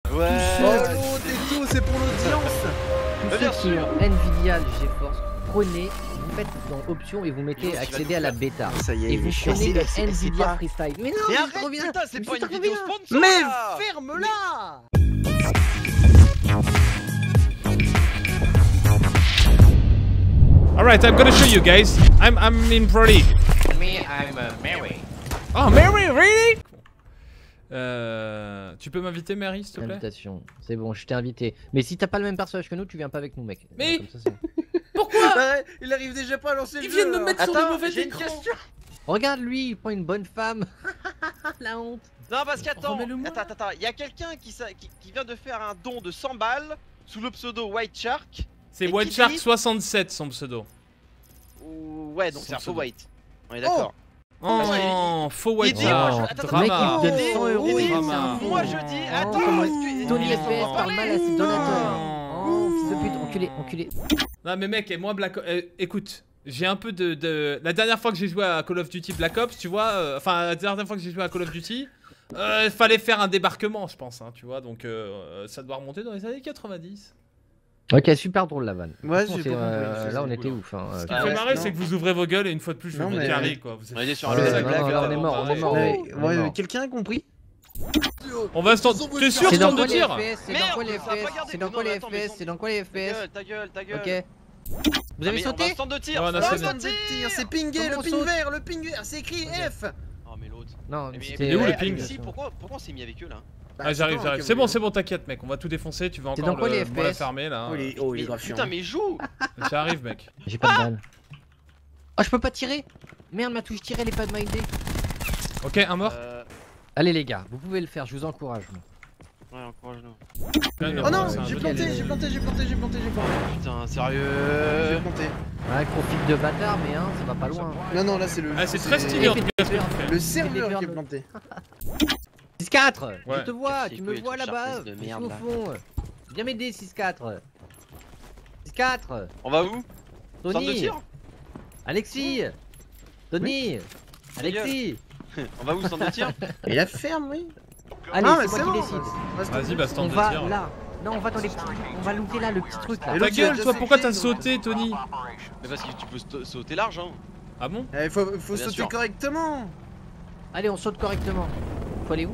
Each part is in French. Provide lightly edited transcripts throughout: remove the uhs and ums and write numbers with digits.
Ouais. Oh l'autre et tout, c'est pour l'audience. Tous ceux qui ont Nvidia, le GeForce, prenez, vous faites dans options et vous mettez accéder à la bêta. Ça y est, Et vous prenez le Nvidia Freestyle. Mais non, Mais c'est arrête, trop bien. putain, c'est Mais pas une trop vidéo bien. sponsor. Mais là. ferme-la. Alright, I'm gonna show you guys. I'm in Pro League. Me, I'm Mary. Oh, Mary, really? Tu peux m'inviter, Mary, s'il te plaît? Invitation, c'est bon, je t'ai invité. Mais si t'as pas le même personnage que nous, tu viens pas avec nous, mec. Mais- Comme ça, c'est- Pourquoi? Ouais, il arrive déjà pas à lancer le Ils jeu. viennent de alors. mettre sur le Attends, mauvais j'ai une écran. question. Regarde lui, il prend une bonne femme. La honte. Non, parce qu'attends, Remets-le-moi. attends, il y a quelqu'un qui vient de faire un don de 100 balles sous le pseudo White Shark. C'est Et White qui Shark dit- 67 son pseudo. Ouais, donc Son c'est un faux pseudo. white. On est d'accord. Oh, faux White dit- Shark. Attends, Le mec, Drama. il te donne 100 euros. Il dit- c'est Drama. un fou. Moi je dis, attends, comment- excuse- Tony laisse-moi FPS parle parler. mal à ses donateurs. Non. Oh, fils de pute, enculé, enculé. Non mais mec, et moi écoute, j'ai un peu de... La dernière fois que j'ai joué à Call of Duty Black Ops, tu vois, enfin la dernière fois que j'ai joué à Call of Duty, fallait faire un débarquement je pense, hein, tu vois, donc ça doit remonter dans les années 90. Ok, super drôle la vanne. Ouais, Franchement, j'ai c'est, pas compris, là on c'est était cool. ouf. Hein. Ce qui Ah me fait ouais, marrer, non. c'est que vous ouvrez vos gueules et une fois de plus je Non, vous mais- carry quoi. Vous êtes- On est sur un Ouais, jeu de non, blague non, là. on est mort, on est mort. Ouais, on est mort. quelqu'un a compris? On va se tenter. T'es sûr C'est ce dans temps de quoi les tir? FPS? C'est dans Merde, quoi les ça a pas FPS? gardé. C'est dans Non, quoi les mais attends, mais FPS? C'est dans quoi les FPS? Ta gueule, ta gueule. Ok. Vous avez Ah, mais on a un sauté? stand de tir. Ouais, on a un sauté. stand de Tir, tir. c'est pingé, Comment le on ping saute vert, le ping vert, c'est écrit F. Oh mais l'autre. Non, Mais c'était. Il est où, le mais ping Alexis, pourquoi on s'est mis avec eux là? Ah j'arrive, j'arrive. C'est bon, t'inquiète mec, on va tout défoncer, tu vas C'est encore dans quoi, les le la FPS? fermer là. Oh, il est grave chiant. Putain mais joue. J'arrive mec. J'ai pas de balle. Oh, je peux pas tirer? Merde, ma touche tirée, elle est pas de mindée. Ok, un mort. Allez, les gars, vous pouvez le faire, je vous encourage. Ouais, encourage-nous. Oh non, c'est un j'ai jeu. planté, j'ai planté. Putain, sérieux. J'ai planté. Ouais, profite de bâtard, mais hein, ça va pas loin. Non, là c'est le. Ah c'est très stylé en tout cas ce que tu fais. Le serveur qui est planté. 6-4. Ouais. Je te vois, Casse tu les me couilles, vois ton là-bas. charpiste de Je suis merde, au là. fond. Viens m'aider, 6-4. 6-4. On va où? Stand de Tony. tir? Alexis. Tony. Alexis. On va où stand de tir? Et la ferme, oui. Allez, Ah, c'est mais moi c'est qui bon. décide. Vas-y, bah On stand de va tir. là. Non, on va dans les petits. On va looter là, le petit truc là. Et Ta l'autre, gueule, il a toi, déjà pourquoi sauté, t'as sauté, Tony? Mais parce que tu peux sauter large hein. Ah bon? Il faut Bien sauter sûr. correctement. Allez, on saute correctement. Faut aller où?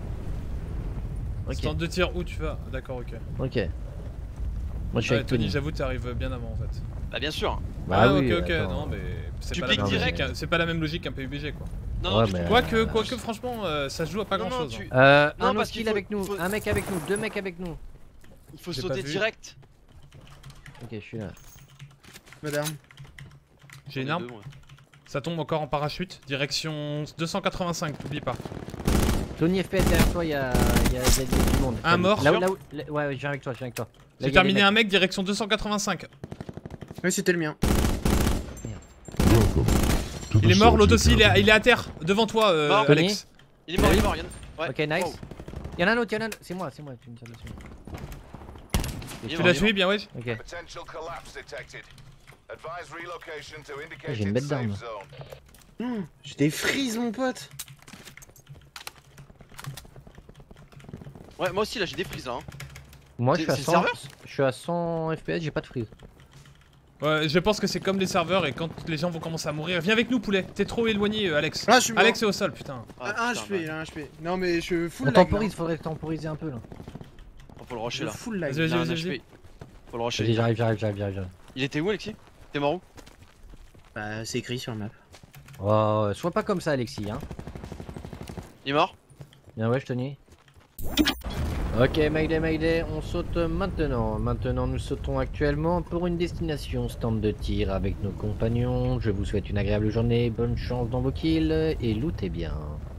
Ok. Stand de tir où tu vas? D'accord, ok. Ok. Moi je suis Ouais, avec Tony, Tony. j'avoue, t'arrives bien avant en fait. Bah bien sûr. Bah Ah, oui, ok, ok, attends. non, mais c'est Tu pas la piques même direct. logique, c'est pas la même logique qu'un PUBG quoi. Non, Ouais, du mais- tout. Quoique, franchement, ça se joue à pas Non, grand non, chose. tu- Un Non, parce hostile qu'il faut- avec nous, faut- un mec avec nous, deux mecs avec nous. Il faut J'ai sauter pas vu. direct. Ok, je suis là. Madame. J'ai une On est arme, deux, ouais. ça tombe encore en parachute, direction 285, t'oublies pas. Tony FPS derrière toi, il y a du monde. Un mort, Là où, sûr là où, ouais, je viens avec toi, je viens avec toi. Là, J'ai il y a des terminé mecs. un mec, direction 285. Oui, c'était le mien. Il est mort, l'autre aussi, il est à terre, devant toi, Mort. Alex. Il est mort, il est mort, Yann. Ouais. Ok, nice. Wow. Il y en a un autre, il y en a un autre. C'est moi, tu me tires dessus. Il est Tu mort, l'as il est tué bien, ouais. Ok. Potential collapse detected. Advise relocation to J'ai une bête indicated d'arme. safe zone. J'ai des frises, mon pote. mort. Ouais, moi aussi là j'ai des frises hein. Moi, je C'est- suis à c'est 100. le serveur Je suis à 100 FPS, j'ai pas de freeze. Ouais, je pense que c'est comme les serveurs et quand les gens vont commencer à mourir. Viens avec nous, poulet. T'es trop éloigné, Alex. Ah, je suis mort. Alex est au sol, putain. Un putain, HP, un HP. Non, mais je full On lag. temporise, faudrait temporiser un peu là. On peut le rusher Je là. full lag. Vas-y, Il a un vas-y, vas-y. HP. Faut le Vas-y, rusher. j'arrive. Il était où Alexis? T'es mort où? Bah, c'est écrit sur la map. Oh, sois pas comme ça, Alexis, hein. Il est mort? Bien ouais, Tony. Ok, Mayday, on saute maintenant. Maintenant, nous sautons actuellement pour une destination stand de tir avec nos compagnons. Je vous souhaite une agréable journée, bonne chance dans vos kills et lootez bien.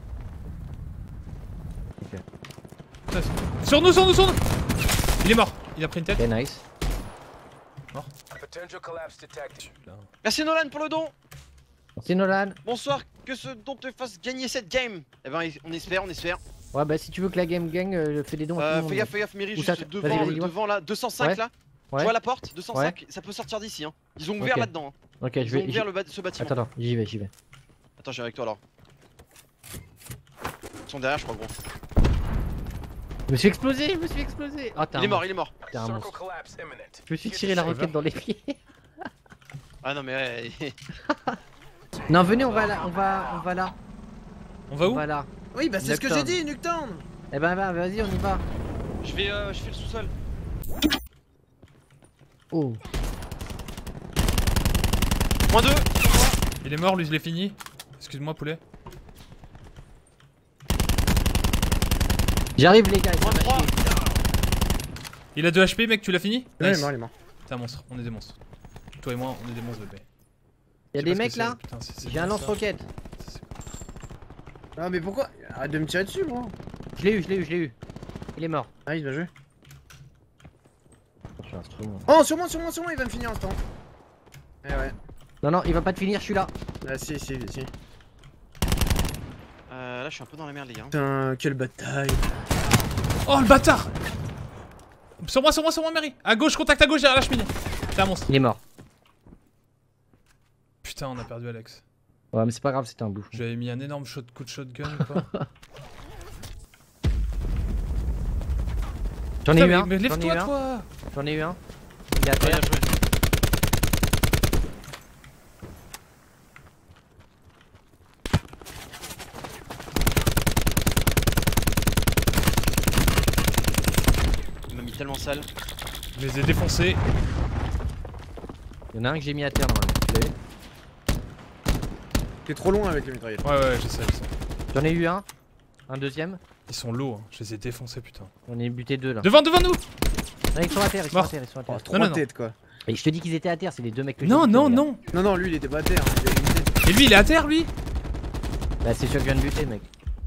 Sur nous! Il est mort, il a pris une tête. Ok, nice. Potential collapse detected. Merci Nolan pour le don! Merci Nolan. Bonsoir, que ce don te fasse gagner cette game! Eh ben, on espère. Ouais, bah si tu veux que la game gagne, fais des dons à tout le monde. Fais gaffe, Mary, Où ça juste Vas-y, devant, vas-y, dis-moi. devant là, 205 Ouais. là. Ouais. Tu vois la porte? 205, ça peut sortir d'ici hein. Ils ont ouvert Ok. là-dedans. Hein. Ok, Ils je ont vais. ouvert ce bâtiment. Attends, j'y vais. Attends, j'ai avec toi alors. Ils sont derrière, je crois, gros. Je me suis explosé, Oh, Il est mort, il est mort. T'es un Circle monstre. collapse imminent. Je me suis tiré la roquette dans les pieds. Ah non, mais ouais. Non, venez, on va là, on va là. On va où? On va là. Oui, bah c'est ce que j'ai dit, Nuketown. Eh ben, vas-y, on y va. Je fais le sous-sol. Oh. -2. Il est mort, lui, je l'ai fini. Excuse-moi, poulet. J'arrive, les gars. ils sont -3. lâchés. Il a 2 HP, mec, tu l'as fini? Ouais, Nice. il est mort. T'es un monstre, on est des monstres. Toi et moi, on est des monstres, bébé. Y'a Je sais des pas ce mecs que là. c'est, putain, c'est J'ai un quoi ça? lance-roquette. Ah, mais pourquoi? Arrête de me tirer dessus, moi. Je l'ai eu. Il est mort. Ah, il va jouer. Je suis instrument. Oh, sur moi, il va me finir instant. Eh ouais. Non, il va pas te finir, je suis là. Ah, si. Là, je suis un peu dans la merde, les gars. Putain, quelle bataille. Oh le bâtard! Sur moi, Mary! À gauche, contact à gauche derrière la cheminée! T'es un monstre. Il est mort. Putain, on a perdu Alex. Ouais, mais c'est pas grave, c'était un bouffon. J'avais mis un énorme coup de shotgun ou quoi? J'en ai Putain, eu un. mais J'en ai eu lève-toi, un. toi! J'en ai eu un. Il est à Bien terre. joué. Il m'a mis tellement sale. Je les ai défoncés. Il y en a un que j'ai mis à terre normalement. Tu l'as vu? T'es trop loin avec les mitraillettes. Ouais, je sais. J'en ai eu un. Un deuxième. Ils sont lourds, hein. Je les ai défoncés, putain. J'en ai buté deux là. Devant nous! Non, ils sont à terre, ils sont Mort. à terre. Oh, Non, 3 non. têtes, quoi. Et je te dis qu'ils étaient à terre, c'est les deux mecs que j'ai Non, butés, non, regarde. non! Non, lui, il était pas à terre. Hein. Il avait une tête. Et lui, il est à terre, lui? Bah, c'est sûr que je viens de buter, mec.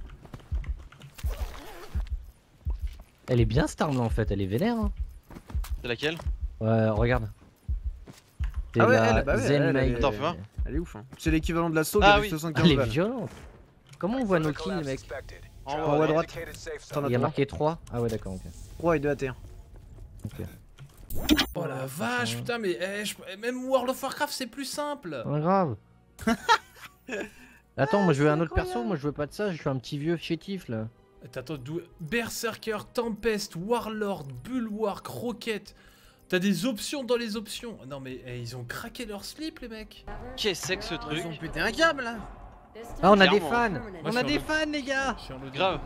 Elle est bien cette arme là en fait, elle est vénère. Hein. C'est laquelle? Ouais, regarde. C'est Ah ouais, la bah ouais, Zen elle est- Mage. Attends, fais voir. Elle est ouf. Hein. C'est l'équivalent de la saut Ah de oui. 75 Elle est balles. violente. Comment on voit nos kills, mec? Expected. En haut à droite. Indicated safe T'en zone. as Il y a 3. marqué 3. Ah ouais, d'accord, ok. 3 et 2 à terre. Oh la vache, putain, mais même World of Warcraft, c'est plus simple! Pas grave. Attends, moi je veux un autre perso, moi je veux pas de ça, je suis un petit vieux chétif là. Attends, d'où. Berserker, Tempest, Warlord, Bulwark, Rocket. T'as des options dans les options. Non, mais ils ont craqué leur slip, les mecs. Qu'est-ce que ce truc? Ils ont pété un câble là. Ah, on a des Clairement. fans! Moi, On je a suis des en fans, les gars! Je suis en loading. Grave.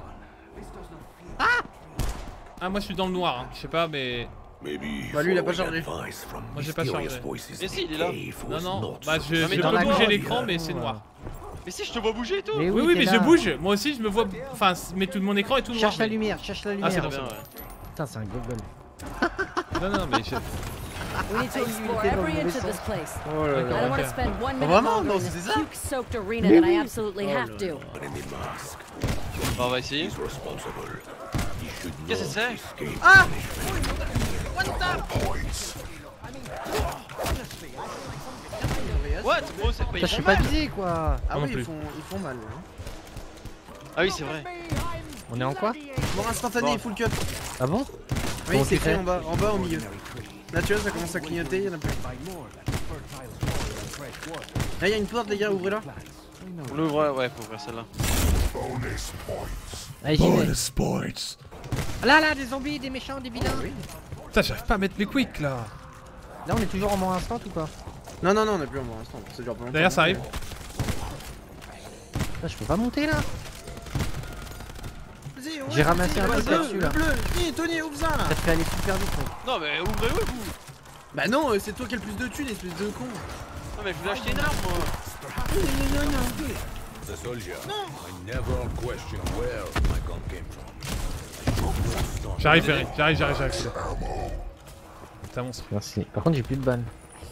Ah, moi je suis dans le noir, hein. Je sais pas, mais. Bah, lui, il a pas chargé. Moi j'ai pas chargé. Mais si, il est là. Non, bah je Non, mais peux dans la bouger grotte. l'écran, mais c'est noir. Mais si, je te vois bouger et tout. Mais Oui, t'es mais là. je bouge. Moi aussi, je me vois. Enfin, mais tout mon écran est tout noir. Cherche la mais- lumière, cherche la lumière. Ah, c'est Très bon, bien, ouais. Putain, c'est un gogol. Non, mais je. We need to explore every inch of this place. Oh là I là. don't want Ok. to spend 1 minute vraiment? longer Non, in this c'était ça? puke-soaked arena than I absolutely Oh have là to. Bon, on va essayer. Qu'est-ce que c'est? What? Bro, c'est pas Putain, je suis pas visé quoi. Ah Moi non oui, plus. ils font mal. Hein. Ah oui, c'est vrai. On est en quoi? Mort instantané, Bon. il full cut. Ah bon? Oui, Comment c'est tu fait fais en bas, au milieu. Là, tu vois, ça commence à clignoter, il y en a plus. Là, il y a une porte, les gars, ouvrez-la. On l'ouvre, ouais, faut ouvrir celle-là. Allez, j'y vais. Sports. Là, des zombies, des méchants, des vilains. Putain, j'arrive pas à mettre mes quicks là. Là, on est toujours en mort instant ou pas? Non, on a plus en bon instant, ça dure pas longtemps. Derrière, ça arrive. Là, je peux pas monter là. Vas-y, ouais, J'ai ramassé un vas-y, truc le là-dessus, bleu, là. le bleu. Tony, ouvre ça là. Ça te fait aller super vite. Quoi. Non, mais ouvrez-le, vous. Bah non, c'est toi qui as le plus de thunes, espèce de con. Non, mais je voulais acheter une arme, moi. As a soldier, I never question where my gun came from. J'arrive, Ferry. J'arrive. T'es un monstre. Merci. Par contre, j'ai plus de balles.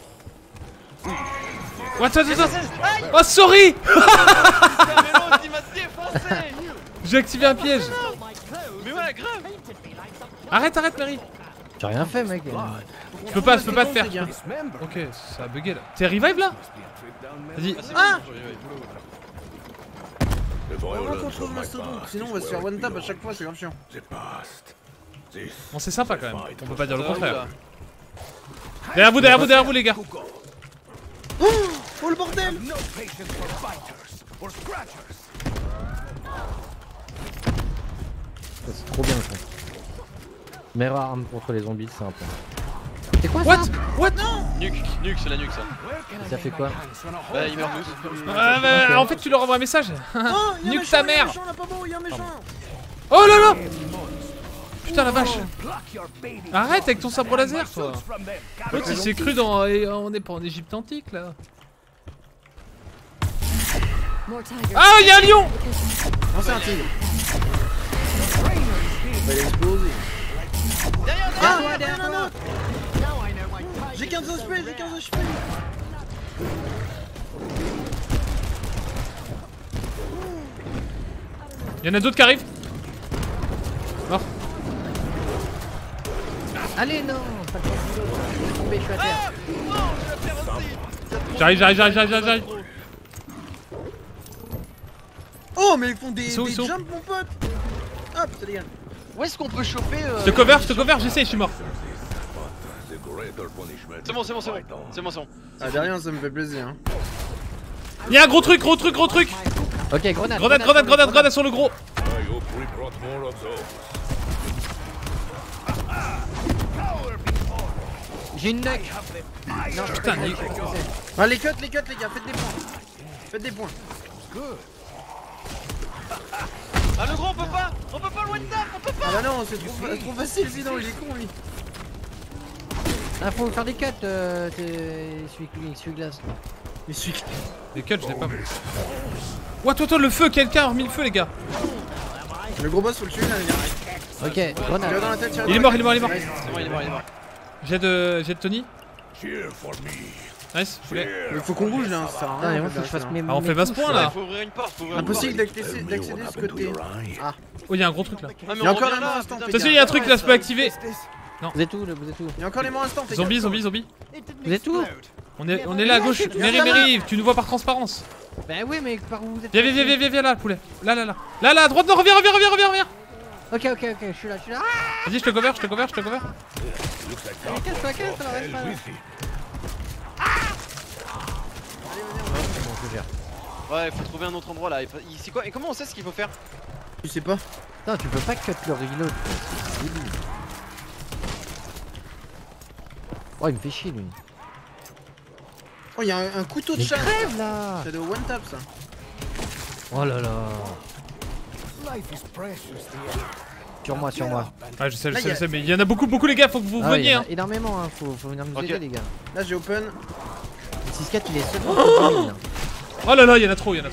What? Oh, sorry! Putain, mais l'autre, il m'a défoncé. J'ai activé un piège. Mais ouais, grave. Arrête, Mary. J'ai rien fait, mec. Je peux pas te faire. les gars. Ok, ça a bugué là. T'es revive là? Vas-y. Ah! Comment qu'on trouve Mastodon? Sinon, on va se faire one tap à chaque fois, c'est grave chiant. Bon, c'est sympa quand même. On peut pas dire le Ça va, contraire. là. Derrière vous, les gars. Oh le bordel! C'est trop bien ça. Meilleure arme contre les zombies, c'est un peu. C'est quoi What? ça? What? Nuke, c'est la nuke ça. Ça fait quoi? Bah ils meurent tous. Mais en fait, tu leur envoies un message. Oh, y'a un Nuque méchant, ta y'a un mère. méchant, là, pas beau, y'a un méchant. Oh là là! Putain la vache! Arrête avec ton sabre laser, toi! L'autre il s'est cru dans. On est pas en Égypte antique là! More tigers. Ah, y'a un lion! Non, c'est un tigre. On va l'exploser. Derrière, Ah, derrière toi. J'ai 15 HP, j'ai 15 HP. Y'en a d'autres qui arrivent! Mort! Allez, non! Pas de temps de l'autre. Je vais tomber, je suis à terre. Non, je vais la faire aussi. J'arrive! Oh, mais ils font des Ils sont. jumps, mon pote. Hop, c'est les gars. Où est-ce qu'on peut choper Je te cover, j'essaie, je suis mort! The greater punishment. C'est bon. C'est bon. Ah, derrière, ça me fait plaisir. Hein. Y'a un gros truc! Ok, grenade. Grenade sur le gros! I hope we brought more of those. J'ai une nuque. Non, Putain, Ah, les cuts, les gars, faites des points. Ah le gros on peut pas le one tap, on peut pas. Ah bah non, c'est trop facile sinon, il est con lui. Ah, faut faire des cuts, celui glace. Mais celui les cuts, je l'ai pas. What, le feu! Quelqu'un a remis le feu, les gars! le gros boss, faut le tuer là, les gars. Ok, grenade. Tire dans la tête, tire dans Il est la mort, tête. il est mort. Nice. C'est bon, il est mort. J'ai de Tony. Cheer for me. Nice, je voulais. Mais faut qu'on bouge là, ça sert à Non, rien. mais moi faut que je fasse mes. Ah, on fait 20 points Il là! faut ouvrir une porte, Impossible d'accéder de ce côté. Ah, Oh, y'a un gros truc là. Ah, mais il y a on encore revient les morts là, instant. putain, Attention, y'a un truc là, je peux activer! Vous êtes où? Il y a encore les morts instant. Zombie! Vous êtes où? On est là à gauche! Mary, tu nous vois par transparence! Bah oui, mais par où vous êtes? Viens là, poulet! Là, à droite, non, reviens! Ok, je suis là. Ah, Vas-y, je te cover! allez, casse-toi, ça va reste pas là. Bon, je gère. Ouais, faut trouver un autre endroit là. C'est quoi? Et comment on sait ce qu'il faut faire? Je sais pas. Putain, tu peux pas cut le reload. C'est débile. Oh, il me fait chier lui. Oh, il y a un couteau de Mais chat. crève là! C'est de one tap ça. Oh là là. Sur moi. Ah, je sais, Là, y a- mais il y en a beaucoup, les gars, faut que vous Ah, il y veniez! en a Hein. énormément, hein. Faut venir nous aider, les gars. Là, j'ai open. Le 6-4 il est seul contre 2000 là. Oh là là, il y en a trop! Il y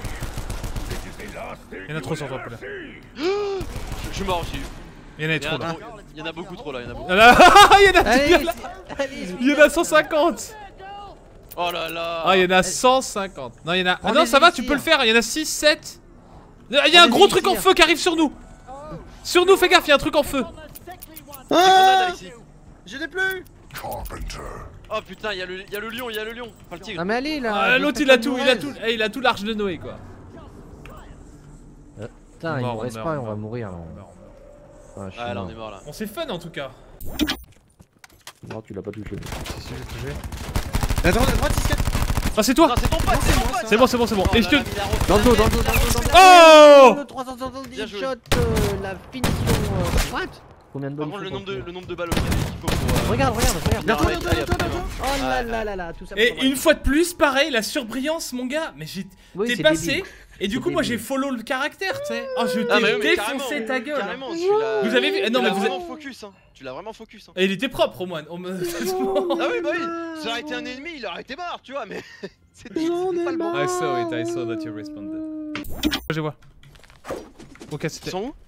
en a trop sur toi, poulet. Je suis mort aussi. Il y en a trop là. Il y en a beaucoup trop là, il y en a beaucoup. Ah là, il y en a Allez, Il y en a 150! Oh là là. Ah, il y en a 150. Non, il y en a. Ah On non, les ça va, élixir. tu peux le faire. Il y en a 6, 7. Il y a un les gros truc en élixir. feu qui arrive sur nous. Sur nous, fais gaffe, il y a un truc en feu. Ah, Alexis. j'ai des plus. Oh putain, il y a le lion, Pas le tigre. Non mais allez là. Ah, l'autre il a tout, il a tout l'arche de Noé quoi. Putain, il On nous reste meurt, pas et on on va meurt. mourir là. Ah, je suis Ah là on mort. est mort là. On s'est fun en tout cas. Non, tu l'as pas touché. Si, j'ai touché. Attends, à droite, 6-4. Ah, c'est toi. Non, c'est ton pote, c'est ton pote. C'est bon. Et je te. Dans le dos. Oh Le 370 Bien joué. shot, la finition. What? Combien de Par bonnes contre, shots le nombre de balles qu'il faut pour. Regarde. Bientôt. Oh là là, tout ça. pour Et moi. une fois de plus, pareil, la surbrillance, mon gars. Mais Oui, t'es c'est passé. débile. Et du C'est coup, moi débile. j'ai follow le caractère, tu sais. Oh, je Ah, mais t'ai oui, défoncé ta gueule. Carrément, celui-là. Vous avez vu? Tu Non, mais l'as vous vraiment focus, hein. Tu l'as vraiment focus. Hein. Et il était propre, Roman. Ah oui, bah oui. Ça aurait été un ennemi, il aurait été mort, tu vois, mais. C'était pas le bon. I saw that you responded. Je vois. Ok, Ils c'était sont où?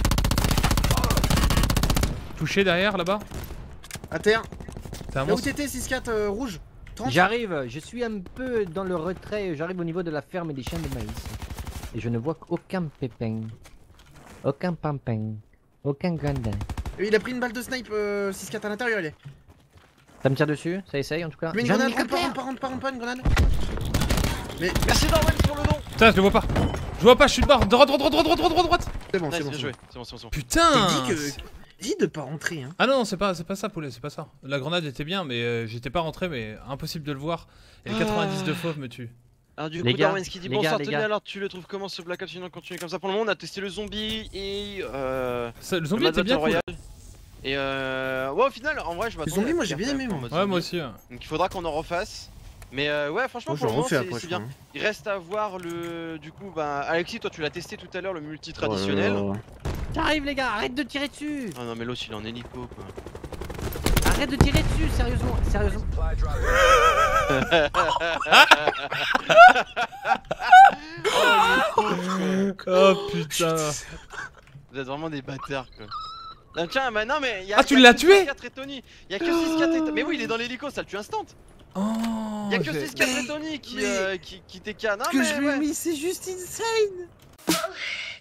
touché derrière là-bas. À terre. T'as un Là où monstre. t'étais, 6-4 rouge. 30. J'arrive, je suis un peu dans le retrait, j'arrive au niveau de la ferme et des champs de maïs. Et je ne vois aucun pépin, aucun pampin, aucun grandin. Il a pris une balle de snipe 6-4 à l'intérieur, il est. Ça me tire dessus, ça essaye en tout cas. Mais une J'ai un grenade, hélicoptère. pas une grenade. Merci Darwin sur le nom. Putain, je le vois pas. Je vois pas, je suis de bord. Droite. C'est bon, Nice, c'est bon. bien joué. C'est bon. Putain. Dis de pas rentrer, hein. Ah non, c'est pas ça, poulet, c'est pas ça. La grenade était bien, mais j'étais pas rentré, mais impossible de le voir. Et le 90 de fauve me tue. Alors du Les coup, gars, Darwin, ce qui dit les bonsoir gars, les Tony, gars. alors tu le trouves comment ce Black Ops? Sinon continue comme ça pour le moment. On a testé le zombie et Le zombie le était bien Battle cool. Royale. Et ouais, au final, en vrai, je m'attendais. zombies, à moi, j'ai faire bien quand aimé, même en moi. mode Ouais, moi zombie. aussi. Ouais. Donc il faudra qu'on en refasse. Mais ouais, franchement, Moi, je pour le le moment, refais après, c'est je bien. crois. Il reste à voir le. Du coup, bah, Alexis, toi, tu l'as testé tout à l'heure, le multi Oh traditionnel. là là. J'arrive les gars, arrête de tirer dessus. Ah non, mais l'autre, il est en hélico, quoi. Arrête de tirer dessus, sérieusement, sérieusement. Oh putain. Vous êtes vraiment des bâtards, quoi. Non, tiens, bah non, mais y a, Ah, tu y a l'as que tué 6-4 et Tony. Y a que 6-4 et Tony. Mais oui, il est dans l'hélico, ça le tue instant. Oh, Y a que j'ai- 6-4 et Tony qui TK. Non, Que mais je lui ai ouais. mis, c'est juste insane.